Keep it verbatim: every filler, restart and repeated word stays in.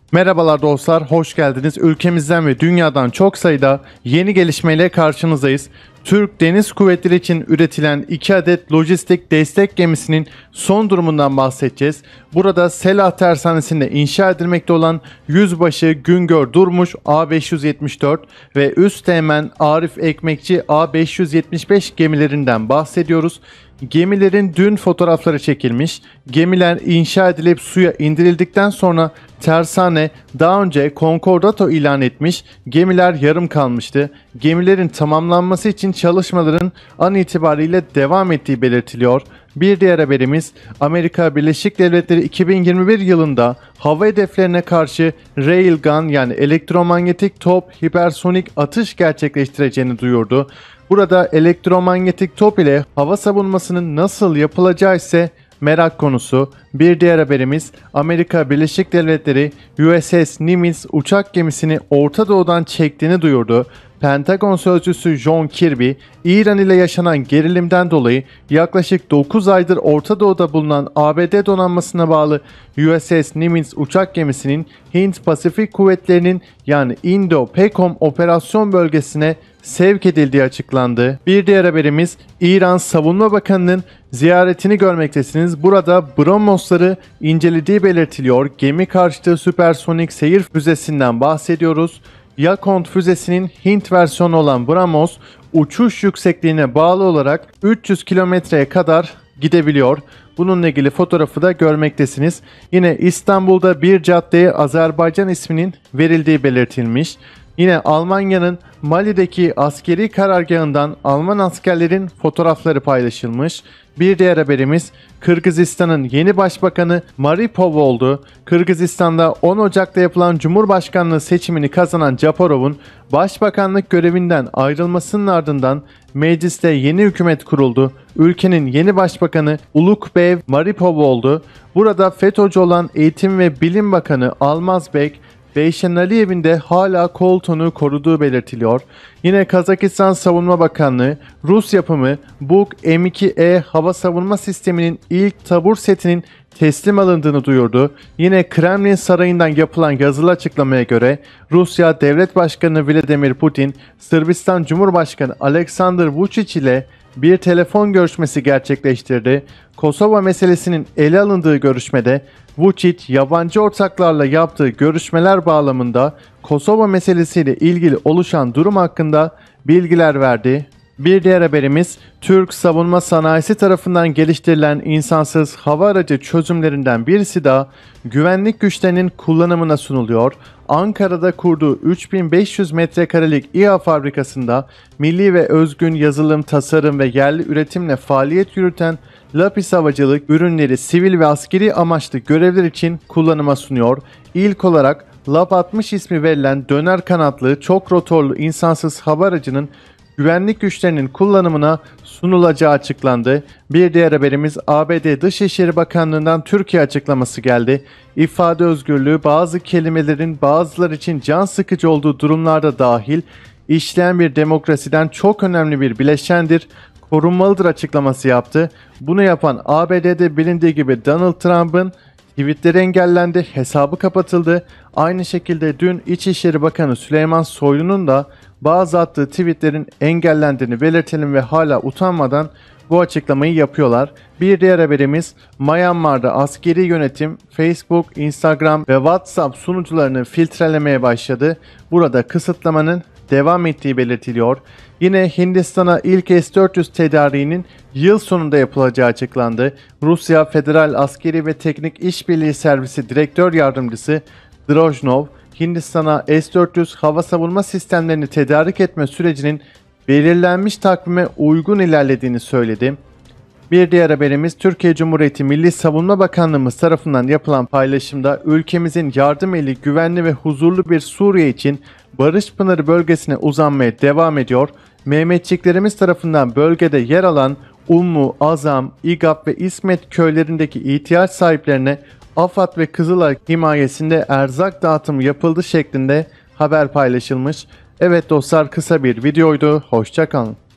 Merhabalar dostlar, hoş geldiniz. Ülkemizden ve dünyadan çok sayıda yeni gelişmeyle karşınızdayız. Türk Deniz Kuvvetleri için üretilen iki adet lojistik destek gemisinin son durumundan bahsedeceğiz. Burada Selah Tersanesi'nde inşa edilmekte olan Yüzbaşı Güngör Durmuş A beş yüz yetmiş dört ve Üsteğmen Arif Ekmekçi A beş yüz yetmiş beş gemilerinden bahsediyoruz. Gemilerin dün fotoğrafları çekilmiş. Gemiler inşa edilip suya indirildikten sonra tersane daha önce konkordato ilan etmiş. Gemiler yarım kalmıştı. Gemilerin tamamlanması için çalışmaların an itibariyle devam ettiği belirtiliyor. Bir diğer haberimiz, Amerika Birleşik Devletleri iki bin yirmi bir yılında hava hedeflerine karşı Railgun yani elektromanyetik top hipersonik atış gerçekleştireceğini duyurdu. Burada elektromanyetik top ile hava savunmasının nasıl yapılacağı ise merak konusu. Bir diğer haberimiz, Amerika Birleşik Devletleri U S S Nimitz uçak gemisini Orta Doğu'dan çektiğini duyurdu. Pentagon sözcüsü John Kirby, İran ile yaşanan gerilimden dolayı yaklaşık dokuz aydır Orta Doğu'da bulunan A B D donanmasına bağlı U S S Nimitz uçak gemisinin Hint Pasifik Kuvvetleri'nin yani Indo-PACOM operasyon bölgesine sevk edildiği açıklandı. Bir diğer haberimiz, İran Savunma Bakanı'nın ziyaretini görmektesiniz. Burada BrahMos'ları incelediği belirtiliyor. Gemi karşıtı süpersonik seyir füzesinden bahsediyoruz. Yakond füzesinin Hint versiyonu olan BrahMos, uçuş yüksekliğine bağlı olarak üç yüz kilometreye kadar gidebiliyor. Bununla ilgili fotoğrafı da görmektesiniz. Yine İstanbul'da bir caddeye Azerbaycan isminin verildiği belirtilmiş. Yine Almanya'nın Mali'deki askeri karargahından Alman askerlerin fotoğrafları paylaşılmış. Bir diğer haberimiz, Kırgızistan'ın yeni başbakanı Maripov oldu. Kırgızistan'da on Ocak'ta yapılan Cumhurbaşkanlığı seçimini kazanan Japarov'un başbakanlık görevinden ayrılmasının ardından mecliste yeni hükümet kuruldu. Ülkenin yeni başbakanı Ulukbay Maripov oldu. Burada FETÖ'cü olan Eğitim ve Bilim Bakanı Almazbek Beyşen Aliyev'in de hala koltuğunu koruduğu belirtiliyor. Yine Kazakistan Savunma Bakanlığı Rus yapımı Buk M iki E hava savunma sisteminin ilk tabur setinin teslim alındığını duyurdu. Yine Kremlin Sarayı'ndan yapılan yazılı açıklamaya göre Rusya Devlet Başkanı Vladimir Putin, Sırbistan Cumhurbaşkanı Aleksandar Vučić ile bir telefon görüşmesi gerçekleştirdi. Kosova meselesinin ele alındığı görüşmede Vučić, yabancı ortaklarla yaptığı görüşmeler bağlamında Kosova meselesiyle ilgili oluşan durum hakkında bilgiler verdi. Bir diğer haberimiz, Türk savunma sanayisi tarafından geliştirilen insansız hava aracı çözümlerinden birisi daha güvenlik güçlerinin kullanımına sunuluyor. Ankara'da kurduğu üç bin beş yüz metrekarelik İHA fabrikasında milli ve özgün yazılım, tasarım ve yerli üretimle faaliyet yürüten Lapis Havacılık ürünleri sivil ve askeri amaçlı görevler için kullanıma sunuyor. İlk olarak Lap altmış ismi verilen döner kanatlı çok rotorlu insansız hava aracının güvenlik güçlerinin kullanımına sunulacağı açıklandı. Bir diğer haberimiz, A B D Dışişleri Bakanlığı'ndan Türkiye açıklaması geldi. İfade özgürlüğü bazı kelimelerin bazıları için can sıkıcı olduğu durumlarda dahil işleyen bir demokrasiden çok önemli bir bileşendir, korunmalıdır açıklaması yaptı. Bunu yapan A B D'de bilindiği gibi Donald Trump'ın tweetleri engellendi, hesabı kapatıldı. Aynı şekilde dün İçişleri Bakanı Süleyman Soylu'nun da bazı attığı tweetlerin engellendiğini belirtelim ve hala utanmadan bu açıklamayı yapıyorlar. Bir diğer haberimiz, Myanmar'da askeri yönetim Facebook, Instagram ve WhatsApp sunucularını filtrelemeye başladı. Burada kısıtlamanın devam ettiği belirtiliyor. Yine Hindistan'a ilk S dört yüz tedariğinin yıl sonunda yapılacağı açıklandı. Rusya Federal Askeri ve Teknik İşbirliği Servisi Direktör Yardımcısı Drojnov, Hindistan'a S dört yüz hava savunma sistemlerini tedarik etme sürecinin belirlenmiş takvime uygun ilerlediğini söyledi. Bir diğer haberimiz, Türkiye Cumhuriyeti Milli Savunma Bakanlığımız tarafından yapılan paylaşımda ülkemizin yardım eli güvenli ve huzurlu bir Suriye için Barış Pınarı bölgesine uzanmaya devam ediyor. Mehmetçiklerimiz tarafından bölgede yer alan Ummu, Azam, İgap ve İsmet köylerindeki ihtiyaç sahiplerine AFAD ve Kızılay himayesinde erzak dağıtımı yapıldı şeklinde haber paylaşılmış. Evet dostlar, kısa bir videoydu. Hoşça kalın.